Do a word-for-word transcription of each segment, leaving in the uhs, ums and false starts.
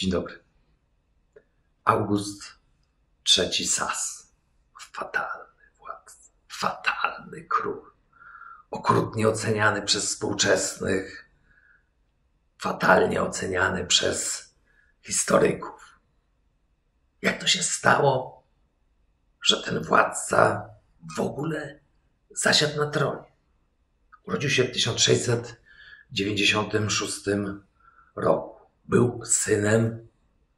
Dzień dobry. August trzeci Sas. Fatalny władca. Fatalny król. Okrutnie oceniany przez współczesnych. Fatalnie oceniany przez historyków. Jak to się stało, że ten władca w ogóle zasiadł na tronie? Urodził się w tysiąc sześćset dziewięćdziesiątym szóstym roku. Był synem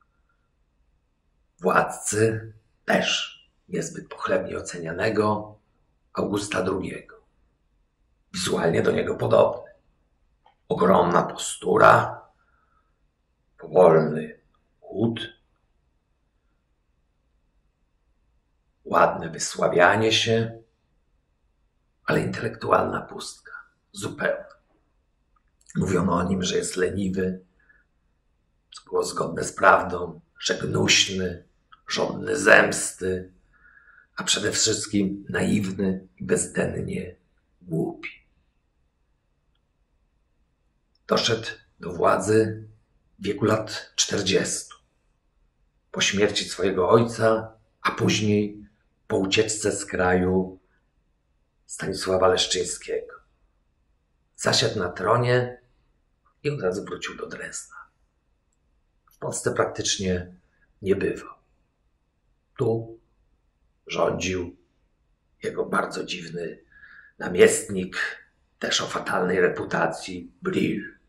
władcy, też niezbyt pochlebnie ocenianego, Augusta drugiego. Wizualnie do niego podobny. Ogromna postura, powolny chód, ładne wysławianie się, ale intelektualna pustka. Zupełna. Mówiono o nim, że jest leniwy, co było zgodne z prawdą, że gnuśny, żądny zemsty, a przede wszystkim naiwny i bezdennie głupi. Doszedł do władzy w wieku lat czterdziestu. Po śmierci swojego ojca, a później po ucieczce z kraju Stanisława Leszczyńskiego. Zasiadł na tronie i od razu wrócił do Drezna. W Polsce praktycznie nie bywał. Tu rządził jego bardzo dziwny namiestnik, też o fatalnej reputacji, Brill.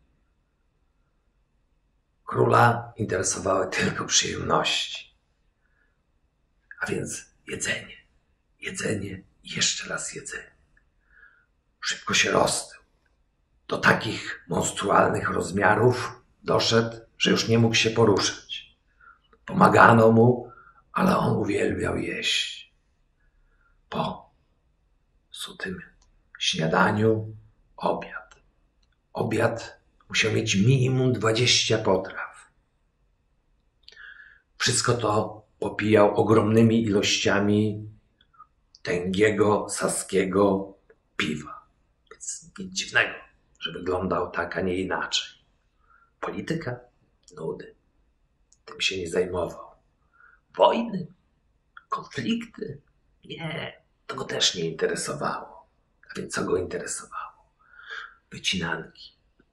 Króla interesowały tylko przyjemności. A więc jedzenie, jedzenie i jeszcze raz jedzenie. Szybko się roztył. Do takich monstrualnych rozmiarów doszedł, że już nie mógł się poruszać. Pomagano mu, ale on uwielbiał jeść. Po sutym śniadaniu obiad. Obiad musiał mieć minimum dwadzieścia potraw. Wszystko to popijał ogromnymi ilościami tęgiego, saskiego piwa. Więc nic dziwnego, że wyglądał tak, a nie inaczej. Polityka? Nudy. Tym się nie zajmował. Wojny? Konflikty? Nie, to go też nie interesowało. A więc co go interesowało? Wycinanki.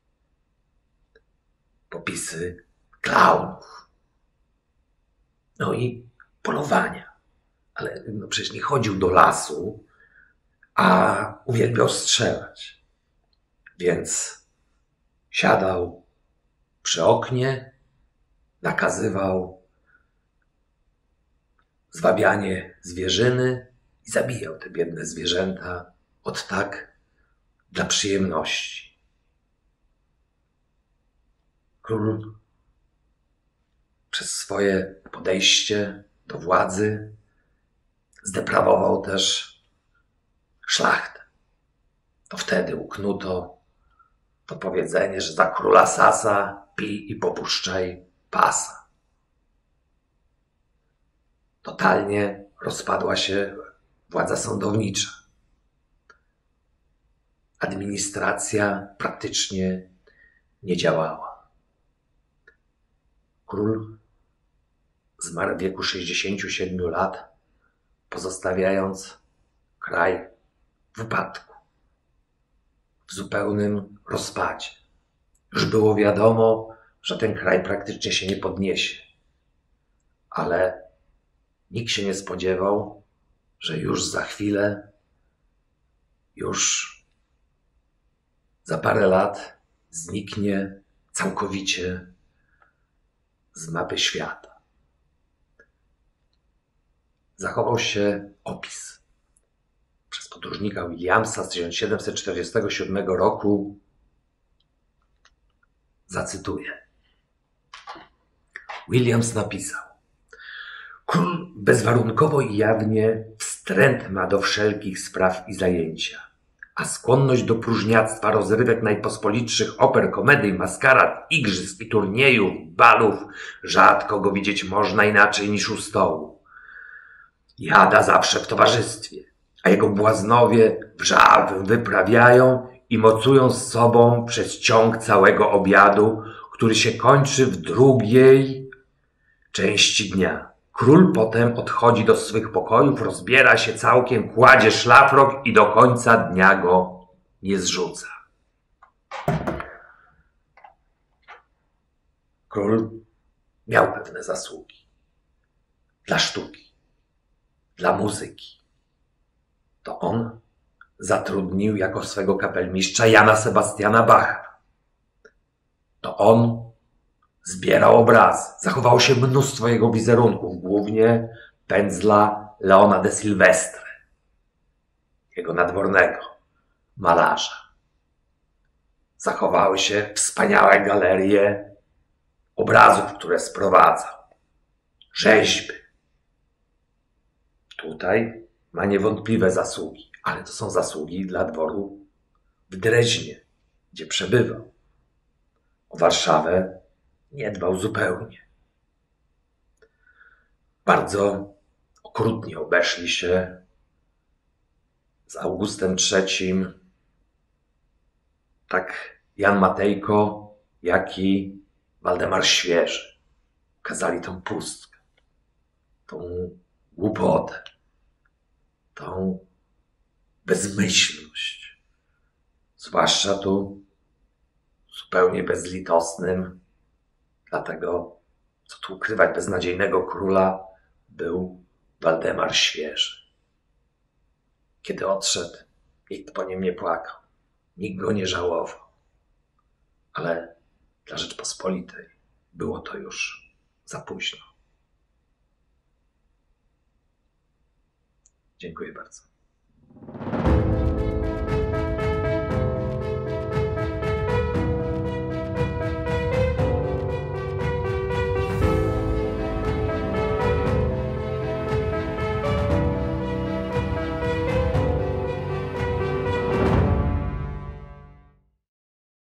Popisy klaunów. No i polowania. Ale no przecież nie chodził do lasu, a uwielbiał strzelać. Więc siadał przy oknie, nakazywał zwabianie zwierzyny i zabijał te biedne zwierzęta od tak dla przyjemności. Król przez swoje podejście do władzy zdeprawował też szlachtę. To wtedy uknuto to powiedzenie, że za króla Sasa pij i popuszczaj pasa. Totalnie rozpadła się władza sądownicza. Administracja praktycznie nie działała. Król zmarł w wieku sześćdziesięciu siedmiu lat, pozostawiając kraj w upadku, w zupełnym rozpadzie. Już było wiadomo, że ten kraj praktycznie się nie podniesie. Ale nikt się nie spodziewał, że już za chwilę, już za parę lat zniknie całkowicie z mapy świata. Zachował się opis przez podróżnika Williamsa z tysiąc siedemset czterdziestego siódmego roku. Zacytuję. Williams napisał: król bezwarunkowo i jawnie wstręt ma do wszelkich spraw i zajęcia, a skłonność do próżniactwa, rozrywek najpospolitszych oper, komedii, maskarad, igrzysk i turniejów, balów, rzadko go widzieć można inaczej niż u stołu. Jada zawsze w towarzystwie, a jego błaznowie wrzaw wyprawiają i mocują z sobą przez ciąg całego obiadu, który się kończy w drugiej części dnia. Król potem odchodzi do swych pokojów, rozbiera się całkiem, kładzie szlafrok i do końca dnia go nie zrzuca. Król miał pewne zasługi dla sztuki, dla muzyki. To on zatrudnił jako swego kapelmistrza Jana Sebastiana Bacha. To on zbierał obrazy, zachowało się mnóstwo jego wizerunków, głównie pędzla Leona de Silvestre, jego nadwornego malarza. Zachowały się wspaniałe galerie obrazów, które sprowadzał, rzeźby. Tutaj ma niewątpliwe zasługi, ale to są zasługi dla dworu w Dreźnie, gdzie przebywał. O Warszawę nie dbał zupełnie. Bardzo okrutnie obeszli się z Augustem trzecim tak Jan Matejko, jak i Waldemar Świeży. Ukazali tą pustkę, tą głupotę, tą bezmyślność. Zwłaszcza tu zupełnie bezlitosnym, dlatego, co tu ukrywać, beznadziejnego króla był Waldemar Świeży. Kiedy odszedł, nikt po nim nie płakał, nikt go nie żałował. Ale dla Rzeczpospolitej było to już za późno. Dziękuję bardzo.